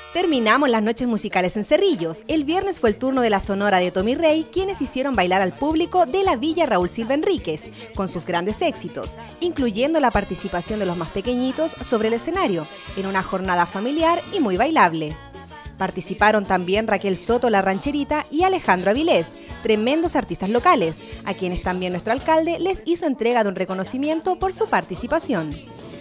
Terminamos las noches musicales en Cerrillos. El viernes fue el turno de la Sonora de Tommy Rey, quienes hicieron bailar al público de la Villa Raúl Silva Enríquez, con sus grandes éxitos, incluyendo la participación de los más pequeñitos sobre el escenario, en una jornada familiar y muy bailable. Participaron también Raquel Soto, la rancherita, y Alejandro Avilés, tremendos artistas locales, a quienes también nuestro alcalde les hizo entrega de un reconocimiento por su participación.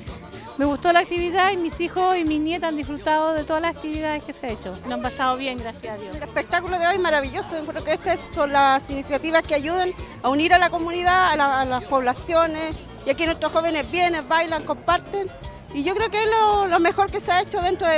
Me gustó la actividad y mis hijos y mis nietas han disfrutado de todas las actividades que se ha hecho. Lo han pasado bien, gracias a Dios. El espectáculo de hoy es maravilloso. Yo creo que estas son las iniciativas que ayudan a unir a la comunidad, a las poblaciones. Y aquí nuestros jóvenes vienen, bailan, comparten. Y yo creo que es lo mejor que se ha hecho dentro de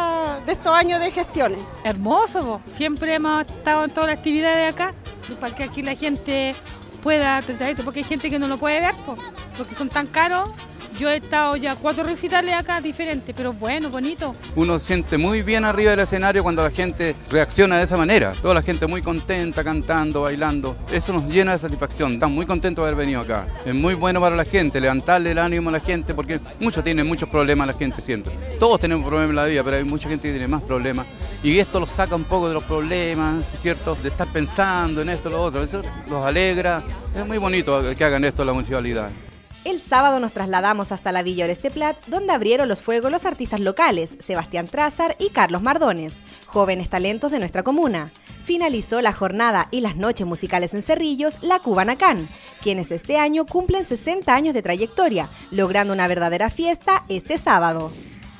estos años de gestiones. Hermoso, siempre hemos estado en todas las actividades de acá, para que aquí la gente pueda tratar esto, porque hay gente que no lo puede ver, porque son tan caros. Yo he estado ya 4 recitales acá diferentes, pero bueno, bonito. Uno se siente muy bien arriba del escenario cuando la gente reacciona de esa manera. Toda la gente muy contenta, cantando, bailando. Eso nos llena de satisfacción. Estamos muy contentos de haber venido acá. Es muy bueno para la gente, levantarle el ánimo a la gente, porque muchos tienen muchos problemas la gente siempre. Todos tenemos problemas en la vida, pero hay mucha gente que tiene más problemas. Y esto los saca un poco de los problemas, ¿cierto? De estar pensando en esto, lo otro. Eso los alegra. Es muy bonito que hagan esto en la municipalidad. El sábado nos trasladamos hasta la Villa Oreste Plat, donde abrieron los fuegos los artistas locales, Sebastián Trázar y Carlos Mardones, jóvenes talentos de nuestra comuna. Finalizó la jornada y las noches musicales en Cerrillos, la Cubanacán, quienes este año cumplen 60 años de trayectoria, logrando una verdadera fiesta este sábado.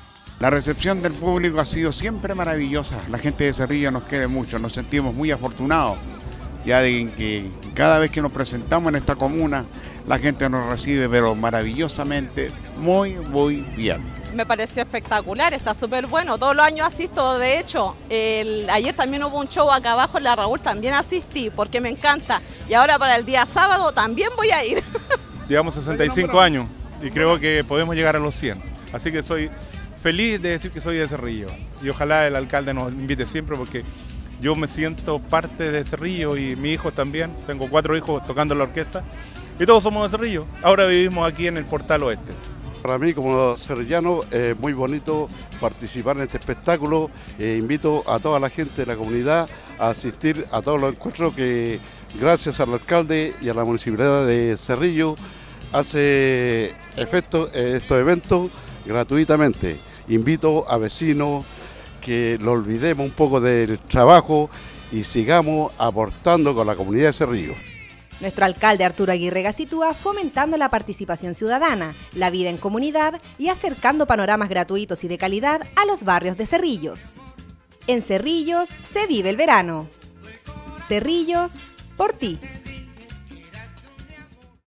La recepción del público ha sido siempre maravillosa. La gente de Cerrillos nos quiere mucho, nos sentimos muy afortunados, ya de que cada vez que nos presentamos en esta comuna, la gente nos recibe, pero maravillosamente, muy bien. Me pareció espectacular, está súper bueno. Todos los años asisto, de hecho. Ayer también hubo un show acá abajo en la Raúl, también asistí, porque me encanta. Y ahora para el día sábado también voy a ir. Llevamos 65 años y creo que podemos llegar a los 100. Así que soy feliz de decir que soy de Cerrillo. Y ojalá el alcalde nos invite siempre, porque yo me siento parte de Cerrillo y mi hijo también. Tengo 4 hijos tocando en la orquesta. Y todos somos de Cerrillo. Ahora vivimos aquí en el Portal Oeste. Para mí, como cerrillano, es muy bonito participar en este espectáculo. Invito a toda la gente de la comunidad a asistir a todos los encuentros que, gracias al alcalde y a la municipalidad de Cerrillo, hace efecto estos eventos gratuitamente. Invito a vecinos que lo olvidemos un poco del trabajo y sigamos aportando con la comunidad de Cerrillo. Nuestro alcalde Arturo Aguirre Gacitúa fomentando la participación ciudadana, la vida en comunidad y acercando panoramas gratuitos y de calidad a los barrios de Cerrillos. En Cerrillos se vive el verano. Cerrillos, por ti.